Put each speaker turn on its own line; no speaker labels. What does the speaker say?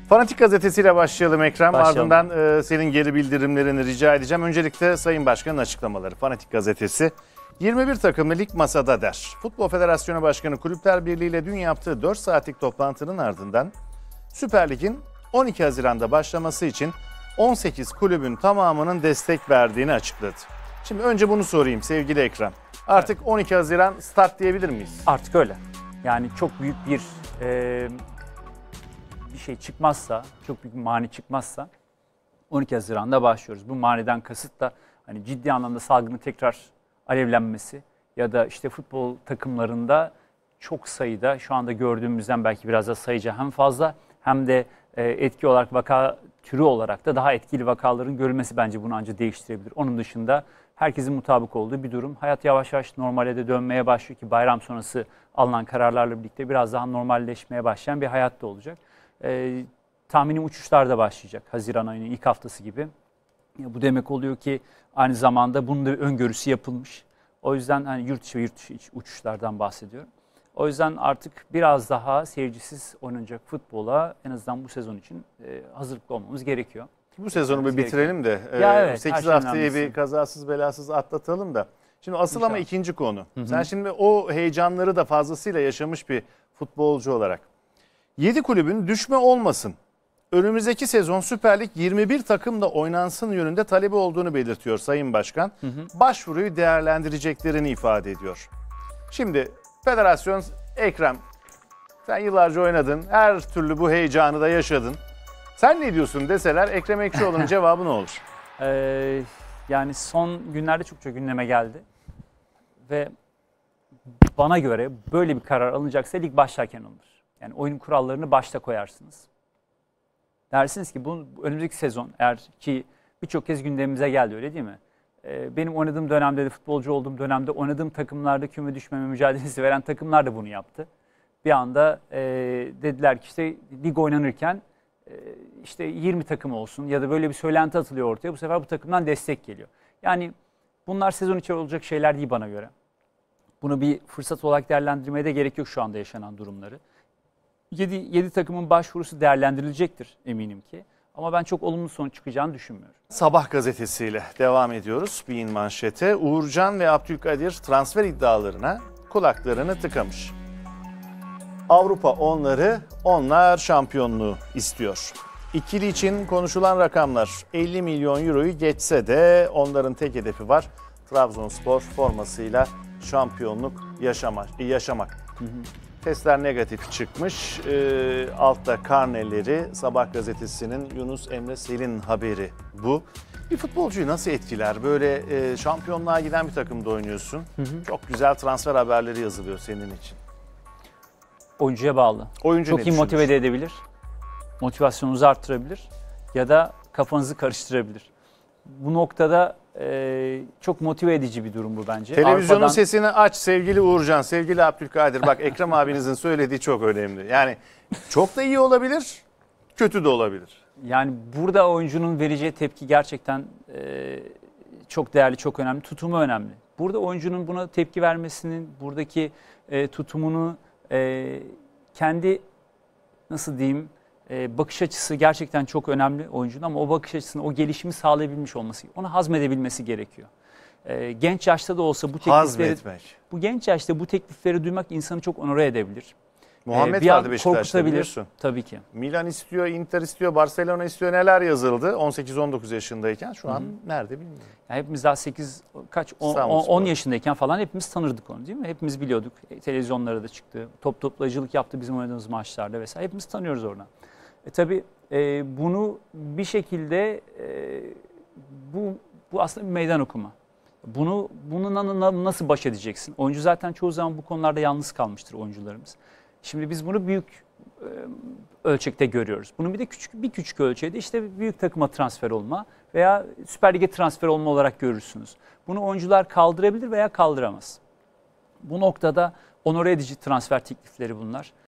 Fanatik gazetesiyle başlayalım Ekrem.
Başlayalım.
Ardından senin geri bildirimlerini rica edeceğim. Öncelikle Sayın Başkan'ın açıklamaları. Fanatik gazetesi 21 takımlı lig masada der. Futbol Federasyonu Başkanı Kulüpler Birliği ile dün yaptığı 4 saatlik toplantının ardından Süper Lig'in 12 Haziran'da başlaması için 18 kulübün tamamının destek verdiğini açıkladı. Şimdi önce bunu sorayım sevgili Ekrem. Artık 12 Haziran start diyebilir miyiz?
Artık öyle. Yani çok büyük bir şey çıkmazsa, çok büyük bir mani çıkmazsa 12 Haziran'da başlıyoruz. Bu maniden kasıt da hani ciddi anlamda salgının tekrar alevlenmesi ya da işte futbol takımlarında çok sayıda şu anda gördüğümüzden belki biraz da sayıca hem fazla hem de etki olarak vaka türü olarak da daha etkili vakaların görülmesi bence bunu ancak değiştirebilir. Onun dışında herkesin mutabık olduğu bir durum. Hayat yavaş yavaş normale de dönmeye başlıyor ki bayram sonrası alınan kararlarla birlikte biraz daha normalleşmeye başlayan bir hayat da olacak. Tahminim uçuşlar da başlayacak Haziran ayının ilk haftası gibi. Bu demek oluyor ki aynı zamanda bunun da öngörüsü yapılmış. O yüzden hani yurt dışı ve yurt dışı uçuşlardan bahsediyorum. O yüzden artık biraz daha seyircisiz oynanacak futbola en azından bu sezon için hazırlıklı olmamız gerekiyor.
Bu sezonu bir bitirelim de
evet,
8 haftayı bir kazasız belasız atlatalım da. Şimdi asıl İnşallah. Ama ikinci konu. Hı-hı. Sen şimdi o heyecanları da fazlasıyla yaşamış bir futbolcu olarak. 7 kulübün düşme olmasın. Önümüzdeki sezon Süper Lig 21 takımla oynansın yönünde talebi olduğunu belirtiyor Sayın Başkan. Başvuruyu değerlendireceklerini ifade ediyor. Şimdi federasyon Ekrem sen yıllarca oynadın. Her türlü bu heyecanı da yaşadın. Sen ne diyorsun deseler Ekrem Ekşioğlu'nun cevabı ne olur?
Yani son günlerde çokça gündeme geldi. Ve bana göre böyle bir karar alınacaksa lig başlarken alınır. Yani oyun kurallarını başta koyarsınız. Dersiniz ki bu önümüzdeki sezon eğer ki birçok kez gündemimize geldi öyle değil mi? Benim oynadığım dönemde de futbolcu olduğum dönemde oynadığım takımlarda küme düşmeme mücadelesi veren takımlar da bunu yaptı. Bir anda dediler ki işte lig oynanırken işte 20 takım olsun ya da böyle bir söylenti atılıyor ortaya. Bu sefer bu takımdan destek geliyor. Yani bunlar sezon içi olacak şeyler değil bana göre. Bunu bir fırsat olarak değerlendirmeye de gerek yok şu anda yaşanan durumları. 7 takımın başvurusu değerlendirilecektir eminim ki. Ama ben çok olumlu sonuç çıkacağını düşünmüyorum.
Sabah gazetesiyle devam ediyoruz. Bein manşete Uğurcan ve Abdülkadir transfer iddialarına kulaklarını tıkamış. Avrupa onları, onlar şampiyonluğu istiyor. İkili için konuşulan rakamlar 50 milyon euroyu geçse de onların tek hedefi var. Trabzonspor formasıyla şampiyonluk yaşamak. Testler negatif çıkmış. Altta karneleri Sabah gazetesinin Yunus Emre Selin haberi bu. Bir futbolcuyu nasıl etkiler? Böyle şampiyonluğa giden bir takımda oynuyorsun. Çok güzel transfer haberleri yazılıyor senin için.
Oyuncuya bağlı.
Oyuncu
çok iyi motive de edebilir. Motivasyonunuzu arttırabilir. Ya da kafanızı karıştırabilir. Bu noktada çok motive edici bir durum bu bence.
Televizyonun sesini aç sevgili Uğurcan, sevgili Abdülkadir. Bak Ekrem abinizin söylediği çok önemli. Yani çok da iyi olabilir, kötü de olabilir.
Yani burada oyuncunun vereceği tepki gerçekten çok değerli, çok önemli. Tutumu önemli. Burada oyuncunun buna tepki vermesinin, buradaki tutumunu kendi nasıl diyeyim bakış açısı gerçekten çok önemli oyuncunun ama o bakış açısını, o gelişimi sağlayabilmiş olması, onu hazmedebilmesi gerekiyor. Genç yaşta da olsa bu genç yaşta bu teklifleri duymak insanı çok onore edebilir.
Muhammed vardı Beşiktaş'ta biliyorsun.
Tabii ki.
Milan istiyor, Inter istiyor, Barcelona istiyor, neler yazıldı 18-19 yaşındayken şu an nerede bilmiyorum.
Yani hepimiz daha 10 yaşındayken falan hepimiz tanırdık onu değil mi? Hepimiz biliyorduk. Televizyonlara da çıktı. Toplayıcılık yaptı bizim oynadığımız maçlarda vesaire. Hepimiz tanıyoruz oradan. Tabii bunu bir şekilde bu aslında bir meydan okuma. Bununla nasıl baş edeceksin? Oyuncu zaten çoğu zaman bu konularda yalnız kalmıştır oyuncularımız. Şimdi biz bunu büyük ölçekte görüyoruz. Bunun bir de küçük ölçeğde işte büyük takıma transfer olma veya Süper Lig'e transfer olma olarak görürsünüz. Bunu oyuncular kaldırabilir veya kaldıramaz. Bu noktada onore edici transfer teklifleri bunlar.